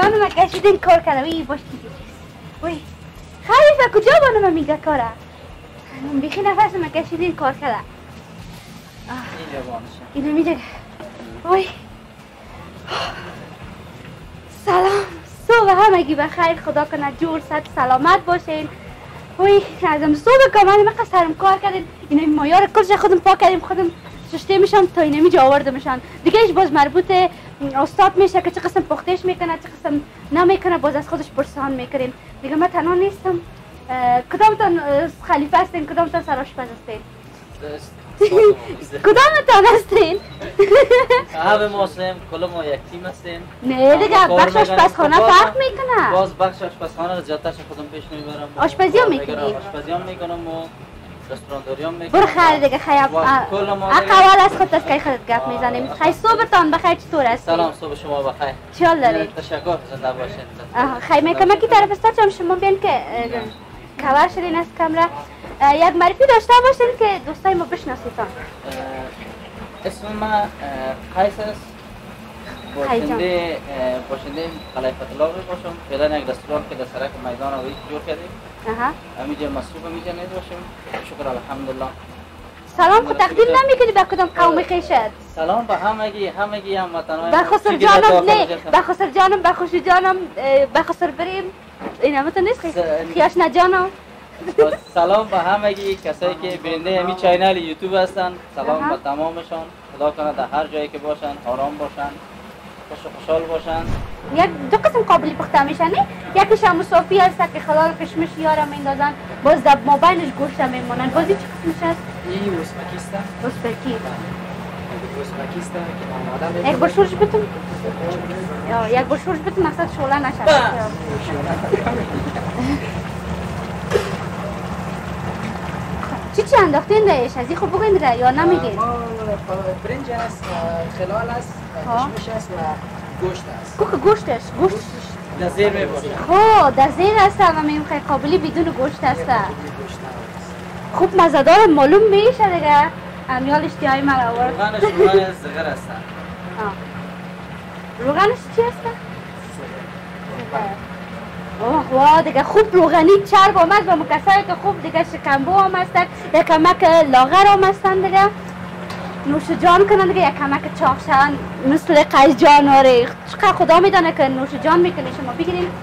جانم کشیدین کار کرده وی باش دیگه وی خلیفه کجا بانم میگه کاره بیخی نفسم کشیدین کار کرده اینو میگه وی سلام صبح همگی بخیر خدا کنه جور صد سلامت باشین وی ازم صبح کامل من قصرم کار کردین اینو مایار کلش خودم پاک کردیم خودم ششته میشم تا اینمی جا آورده میشن دیگه ایش باز مربوط استاد میشه که چه قسم پختش میکنه چه قسم نمیکنه باز از خودش پرسان میکنیم دیگه من تنها نیستم کدامتان خلیفه هستین کدامتان سرآشپز هستین کدامتان هستین همه ما هستیم کل ما یک تیم هستیم نه دیگه بخش آشپزخانه فرق میکنه باز بخش آشپزخانه رو زیادترش خودم پیش میبرم آشپزی هم میکنی آشپزی هم میکنم و رستورانداری هم میکنم برو خیر دیگه خیاب اقوال از خود از که خودت گپ میزنیم خیلی صبحتان بخیر چطور هستی سلام صبح شما بخیر چیال دارید تشکر زنده باشین خیلی میکنم کی طرف استاد شما بیان که کور شدین از کمره یک معرفی داشته باشین که دوستای ما بشناسیتان اسم من قیس است باشنده خلیفه الله باشم فعلا یک رستوران که در سرک میدان اویج جور کردیم همینجا مصروف همینجا نیز باشیم شکر الحمدلله سلام خود تقدیم نمیکنی به کدام قوم خیشت سلام به همگی هموطنان بخسر جانم نه بخسر جانم بخوش جانم بخسر بریم این همتون نیست خیاش نجانم سلام به همگی کسایی که بیننده همین چینل یوتیوب هستن سلام به تمامشان خدا کنه در هر جایی که باشن آرام باشن خوشحال باشن یک دو قسم قابلی پخته میشن نه یکیش هم صافی هست که خلال کشمش یارم میندازن باز در مابینش گوشت میمونن بازی چه قسمش هست این ازبکیستا ازبکی ازبکیستا که آماده یک برشورش بتون یک برشورش بتون مقصد شعله نشد چی انداختین دهش از این خوب بگوین را یا نمیگین؟ برنج است خلال است کشمش است و گوشت است کوک گوشتش در زیر میباشه در زیر هست و میم خیلی قابلی بدون گوشت هست خوب مزدار معلوم میشه دیگه امیال اشتیای من آورد روغنش روغن زغر هست روغنش چی هست؟ واه دیگه خوب روغنی چرب آمد و مکسایی که خوب دیگه شکمبو هم هستن یک کمک لاغر هم هستن دیگه نوش جان کنن دیگه یک کمک چاقشن مثل قیس جان آره چقدر خدا میدانه که نوش جان میکنه شما بگیریم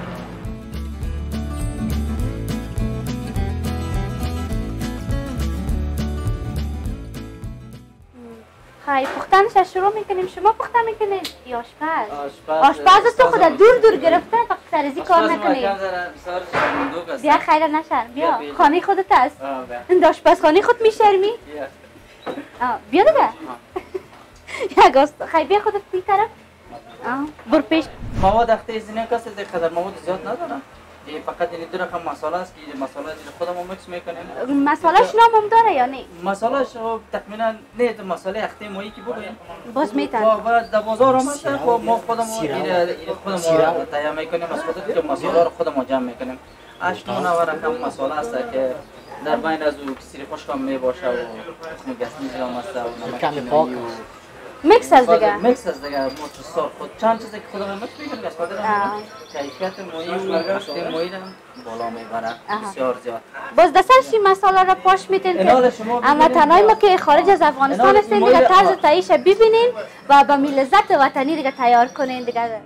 خیلی پختنش از شروع میکنیم شما پخته میکنید یا آشپز تو خدا دور گرفته فقط سرزی کار نکنید بیا خیلی نشر بیا خانه خودت هست این آشپزخانه خود میشرمی بیا دیگه یک است خیلی بیا خودت بی طرف بر پیش مواد اختیزینه کسی دیگه قدر مواد زیاد ندارم فقط این دو رقم مساله است که مساله خودمون مکس میکنیم مسالهش نام هم داره یا نه مسالهش تقریبا نه تو مساله اختی مایی که بگویم باز میتن و در بازار هم هست خب ما خودمون تهیه میکنیم از خودت که مساله رو خودمون جمع میکنیم 8 9 رقم مساله است که در بین از او کسی خشک هم میباشه و اسم گسمیز هم هست و نمک پاک میکس از دیگه میکس از دیگه متوسط خود چند چیزی که خودمون مکس میکنیم از خاطر کیفیت مایی و اختی مایی رو بالا میبره بسیار زیاد باز دستش این مساله را پاش میتین اما تنهای ما که خارج از افغانستان هستین دیگه طرز تاییش ببینین و به می لذت وطنی دیگه تیار کنین دیگه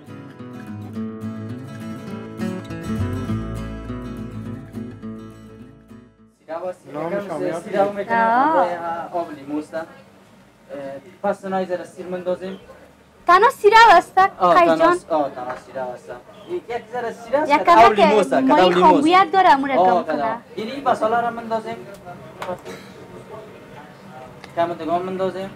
سیره میکنیم آب لیمو است پس نای زیر سیر مندازیم تنها سیره هست خیلی جان تنها سیره هست یک ذره سیره است یک کمک مایی خامبویت داره امور کم کنه اینی مساله را مندازیم کم دیگه مندازیم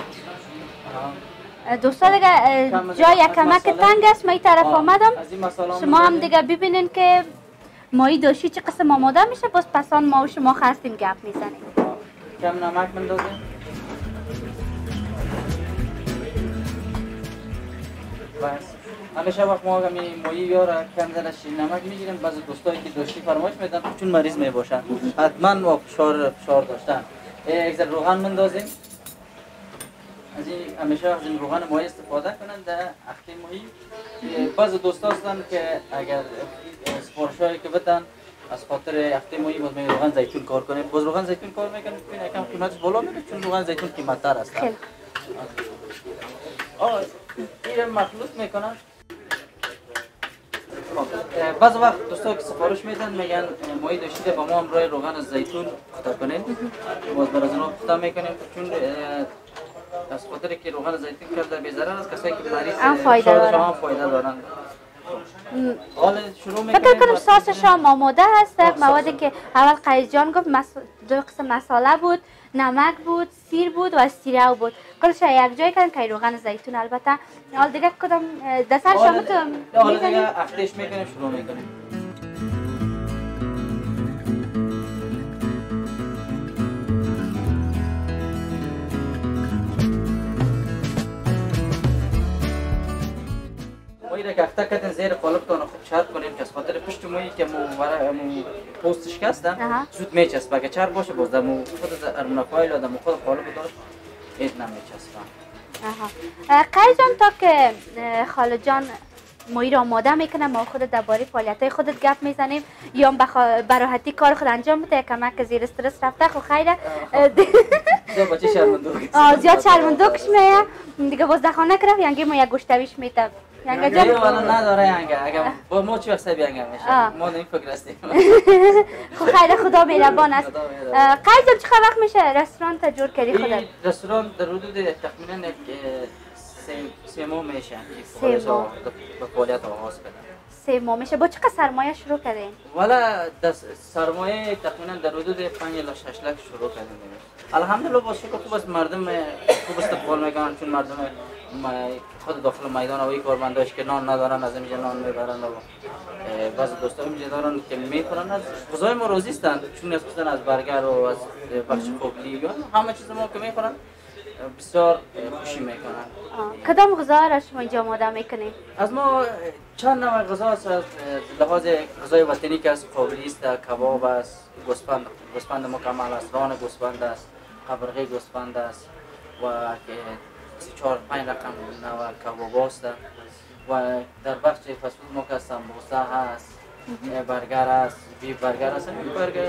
دوستا دیگه جای یک کمک تنگ است من طرف آمدم شما هم دیگه ببینین که مایی داشتی چه قسم آماده میشه باز پسان ما و شما خواستیم گپ میزنیم کم نمک مندازیم بس همیشه وقت ما مایی یا کم ذره شیر نمک میگیریم بعضی دوستایی که داشتی فرمایش میدن چون مریض میباشن حتما و فشار داشتن یک ذره روغن مندازیم از این همیشه از این روغن ماهی استفاده کنن در اخته ماهی. بعض دوستا هستن که اگر سفارشایی که بدن از خاطر اخته ماهی باز می روغن زیتون کار کنه. باز روغن زیتون کار میکنه ببین یکم قیمتش بالا میره چون روغن زیتون قیمت‌تر است. خیلی این مخلوط میکنن. بعض وقت دوستا که سفارش میدن میگن ماهی داشتید با ما همراه روغن زیتون پخته کنین. باز بر از اونا پخته میکنیم چون از خاطر که روغن زیتون کرده بی‌ضرر است کسایی که مریض هم فایده دارن. هم فایده دارن. حالا شروع فکر میکنیم. کنم ساسش هم آماده هست. موادی که اول قیس جان گفت دو قسم مساله بود، نمک بود، سیر بود و سیرو بود. کلش یک جای کردن که روغن زیتون البته. حال دیگه کدام دسر شما تو حالا دیگه افتش میکنیم شروع میکنیم. ماهی که اخته کردن زیر قالب تان خوب شرط کنیم که از خاطر پشت ماهی که مو پوست شکسته زود میچسبه که چرب باشه باز دمو خود ارمنفایل و دمو خود قالب داشت اید نمیچسبه. قیس جان تا که خاله جان ماهی را آماده میکنه ما خود درباره فعالیت‌های خودت گپ میزنیم یا براحتی کار خود انجام میده کمک زیر استرس رفته خو خیره زیاد بچه شرمندوک زیاد شرمندوکش میه دیگه باز دخانه کرد ینگه ما یک گوشتویش میتم ینگه جان والا نداره ینگه اگه با ما چی وقت ینگه میشه ما این فکر هستیم. خو خیره خدا مهربان است. قیس جان چقدر وقت میشه رستوران تا جور کردی خودت؟ این رستوران در حدود تقریبا سه ماه میشه به فعالیت آغاز کردن. 3 ماه میشه. با چقدر سرمایه شروع کردین؟ والا سرمایه تقریبا در حدود 5 الی 6 لخ شروع کردیم. الحمدلله با شکر خوب است مردم خوب استقبال میکنن چون مردم خود داخل میدان و کارمنداش که نان ندارن از اینجا نان میبرن و بعض دوستا اینجا دارن که میخورن از غذای ما راضی هستند چون از برگر و از بخش خوبلی همه چیز ما که میخورن بسیار خوشی میکنن. کدام غذا را شما اینجا آماده میکنید؟ از ما چند نوع غذا است از لحاظ غذای وطنی که از قابلی است کباب است گوسفند مکمل است ران گوسفند است قبرغه گوسفند است و 4-5 رقم نوع کباب است و در بخش فسفود ما که سمبوسه هست برگر است بیف برگر است بیف برگر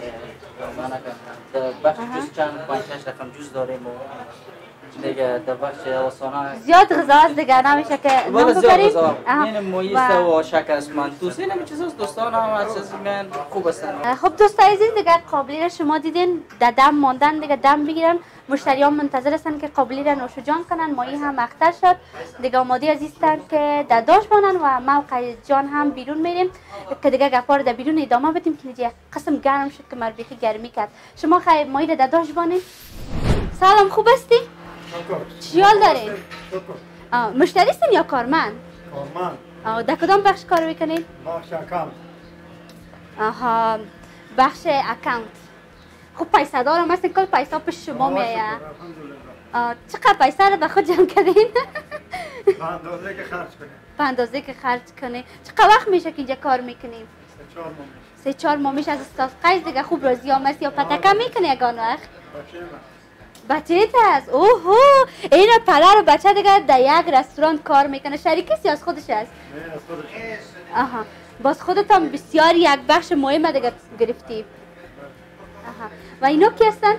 در بخش جوز چند 5-6 رقم جوز داریم و دیگه در بخش آسانه زیاد غذا است دیگه نمیشه که نام ببریم. این مویست و شکست منتوس این همه چیز دوستان هم از من خوب هستن. خب دوست عزیز دیگه قابلی را شما دیدین در دم ماندن دیگه دم بگیرن مشتریان منتظر هستن که قابلی را نوش جان کنن. ماهی هم اختر شد دیگه آماده هستن که در داش بانن و ما و قیس جان هم بیرون میریم که دیگه گپا رو در بیرون ادامه بدیم که دیگه قسم گرم شد که مربیخی گرمی کرد. شما ماهی را در داش بانین. سلام خوب هستی؟ چی حال دارین؟ مشتری هستین یا کارمند؟ کارمند. در کدام بخش کار میکنین؟ بخش اکانت. آها بخش اکانت. خب پیسه دارم هستین کل پیسه پیش شما میایه. چقدر پیسه رو به خود جمع کردین؟ به اندازه که خرج کنیم. به اندازه که خرج کنین. چقدر وقت میشه که اینجا کار میکنین؟ 3-4 ماه. 3-4 ماه میشه از استاد قیس دیگه خوب راضی هم هستی یا پتکه میکنی یگان وقت؟ بچه هست؟ اوهو این پدر و بچه دیگه در یک رستوران کار میکنه. شریکی سی از خودش هست؟ نه از خودش. آها باز خودت هم بسیار یک بخش مهم دیگه گرفتی. آها و اینا کی هستن؟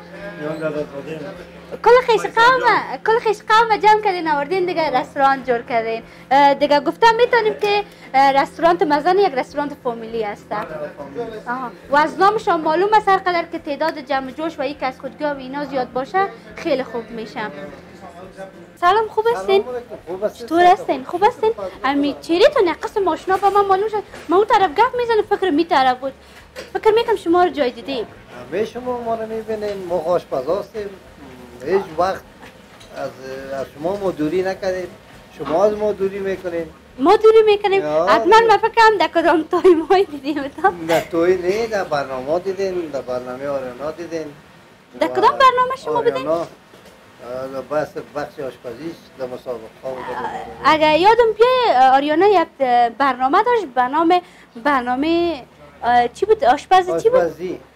کل خیش قوم جمع کردین آوردین دیگه رستوران جور کردین. دیگه گفتم میتونیم که رستوران مزن یک رستوران فامیلی هست. و از نامشان معلوم است هر قدر که تعداد جمع جوش و یک از خودگاه و اینا زیاد باشه خیلی خوب میشه. سلام خوب هستین؟ چطور هستین؟ خوب هستین؟ امی چهره‌تون یک قسم آشنا به من معلوم شد. من اون طرف گپ میزنم فکر می طرف بود. فکر میکنم شما رو جای دیدیم. همه شما ما رو میبینین ما آشپزا هستیم. هیچ وقت از شما ما دوری نکردیم. شما از ما دوری میکنین. ما دوری میکنیم. حتما من فکرم در کدام توی مای دیدیم تا. در توی نه در برنامه دیدین در برنامه آریانا دیدین. در کدام برنامه شما بدین؟ بس بخش آشپزیش در مسابقه ها. اگه یادم بیای آریانا یک برنامه داشت به نام برنامه چی بود؟ آشپز چی بود؟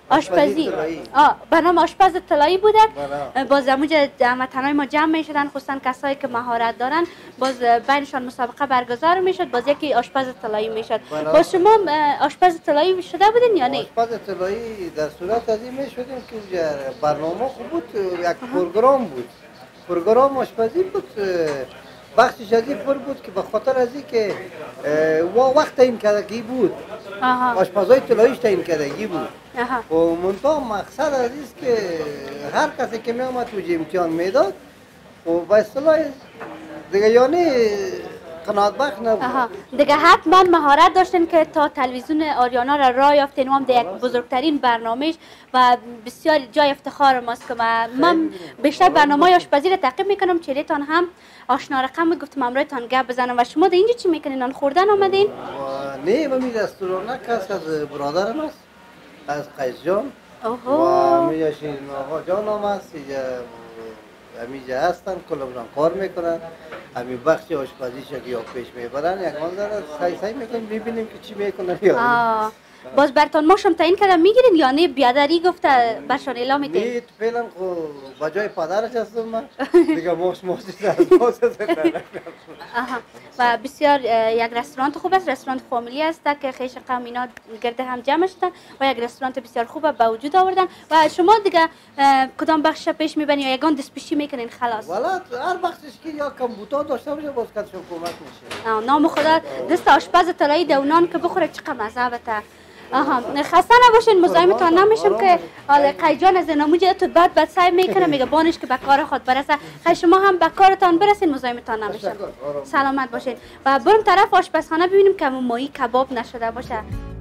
آشپزی طلایی. برنامه آشپز طلایی بوده. بله. باز اونجا هموطنای ما جمع میشدن، خصوصا کسایی که مهارت دارن، باز بینشان مسابقه برگزار میشد، باز یکی آشپز طلایی میشد. بله. با شما آشپز طلایی شده بودین یا نه؟ آشپز طلایی در صورت از این میشدیم که اونجا برنامه خوب بود، یک پروگرام بود، پروگرام آشپزی بود. بخشش از این پر بود که به خاطر از این که وقت این کردگی بود، آشپزای طلاییش تعیین کردگی بود. و منتها مقصد از این است که هر کسی که می آمد توی امتحان میداد و به اصطلاح دیگه یعنی قناعت بخش نبود. دیگه حتما مهارت داشتین که تا تلویزیون آریانا را راه یافتین و هم در یک بزرگترین برنامهش و بسیار جای افتخار ماست که من بیشتر برنامه آشپزی را تعقیب میکنم. چهره‌تان هم آشنا رقم بود، گفتم امروزتان گپ بزنم. و شما در اینجا چی میکنین؟ نان خوردن آمدین؟ نه، من رستوران است از برادرم است، از قیس جان. و میجا شیرین آقا جان هم است، اینجا هستن، کلمون کار میکنن. همین بخش آشپزیش یا پیش میبرن، یک منظر سعی میکنیم ببینیم که چی میکنن. باز برتان ماشم تعیین کردم میگیرین یا نه بیادری گفته برشان اعلام میدین؟ نه، فعلا با جای پدرش هستم من دیگه ماشی از ماست. و بسیار یک رستوران خوب است، رستوران فامیلی است که خیش قوم اینا گرده هم جمع شدن و یک رستوران بسیار خوب به وجود آوردن. و شما دیگه کدام بخش پیش میبرین یا یگان دستپیشی میکنین خلاص؟ والا هر بخشش که یا کمبوتا داشته باشه باز کدشون کمک میشه. نام خدا دست آشپز طلایی دونان که بخوره چقدر مزه بته. خسته نباشین، مزاحمتان نمیشم که قیس جان از نموجه تو بد سعی میکنه میگه بانش که به کار خود برسه. خیلی شما هم به کارتان برسین، مزاحمتان نمیشم. سلامت باشین. و بریم طرف آشپزخانه ببینیم که مایی کباب نشده باشه.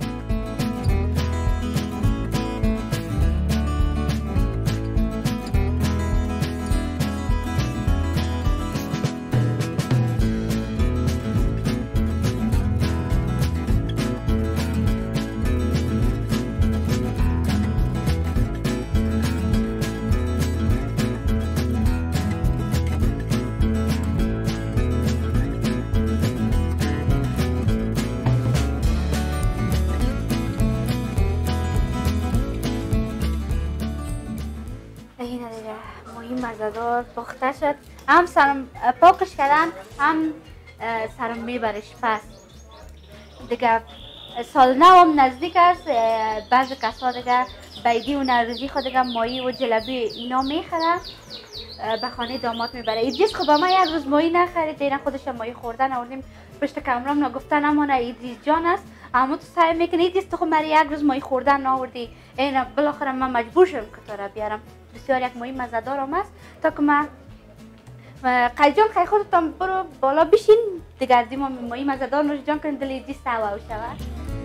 مزه‌دار پخته شد، هم سرم پاکش کردن هم سرم میبرش. پس دیگه سال نو هم نزدیک است، بعضی کسا دیگه بیدی و نروزی خود دیگه مایی و جلبی اینا میخره به خانه داماد میبره. ایدریس خب ما یک روز مایی نخرید، دیگه خودش مایی خوردن آوردیم پشت کامرام نگفتن امانه ایدریس جان است، اما تو سعی میکنی ایدریس تو خب من یک روز مایی خوردن ناوردی. اینا بالاخره من مجبور شدم که تو را بیارم. بسیار یک مایی مزه‌دار هم است تا که من قیس جان خیلی خودتان برو بالا بشین دیگه از ما مایی مزه‌دار نوش جان کنید دل ایدریس سوا شود.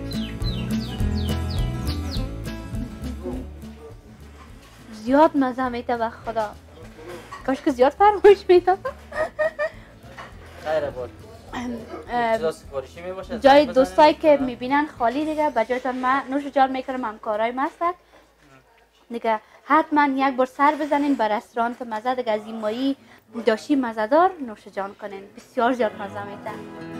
زیاد مزه میده به خدا، کاش که زیاد فرمایش میده. خیره بود. جای دوستایی که میبینن خالی دیگه به جایتان من نوش جان میکنم، همکارای مستن دیگه حتما یک بار سر بزنین به رستوران مزه دیگه از این مایی داشی مزه‌دار نوش جان کنین، بسیار زیاد مزه میده.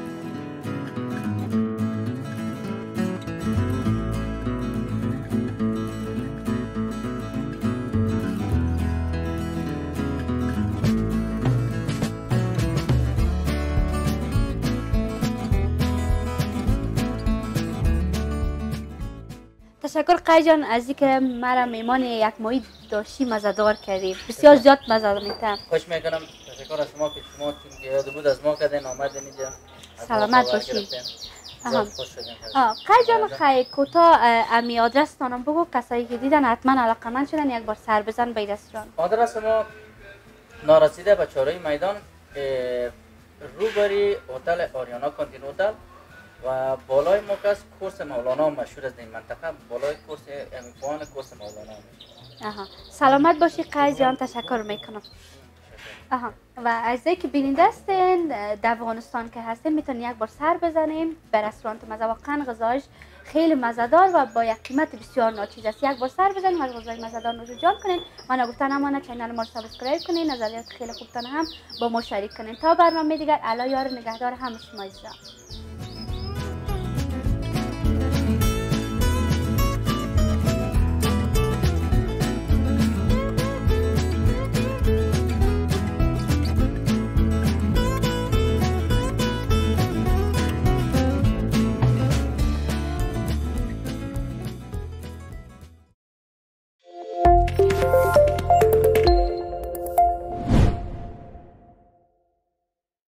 تشکر قیس جان از اینکه مرا میمان یک ماهی داشتی مزه‌دار کردی، بسیار زیاد مزه می‌کنم. خوش میکنم. تشکر از شما که شما چون یاد بود از ما کردین آمدین اینجا. سلامت باشید. قیس جان خیلی کوتاه امی آدرس تانم بگو، کسایی که دیدن حتما علاقه‌مند شدن یک بار سر بزن به رستوران. آدرس ما نارسیده به چهارراه میدان، روبروی هتل آریانا کانتین هتل و بالای ما کس کورس مولانا مشهور از این منطقه، بالای کورس امیفوان کورس مولانا. سلامت باشی قیس جان، تشکر میکنم. و اعزایی که بیننده هستین در افغانستان که هستین میتونین یک بار سر بزنین به رستوران مزه، واقعا غذاش خیلی مزه‌دار و با یک قیمت بسیار ناچیز است. یک بار سر بزنین از غذای مزه‌دار نوش جان کنین. من گفتن امانه چینل ما رو سابسکرایب کنین، نظریات خیلی خوبتان هم با ما شریک کنین. تا برنامه دیگر، الله یار نگهدار همه شما عزیزان.